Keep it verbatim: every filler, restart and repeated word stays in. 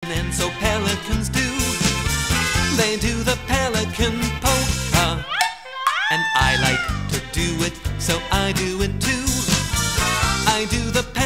and so pelicans do. They do the pelican polka, and I like to do it, so I do it too. I do the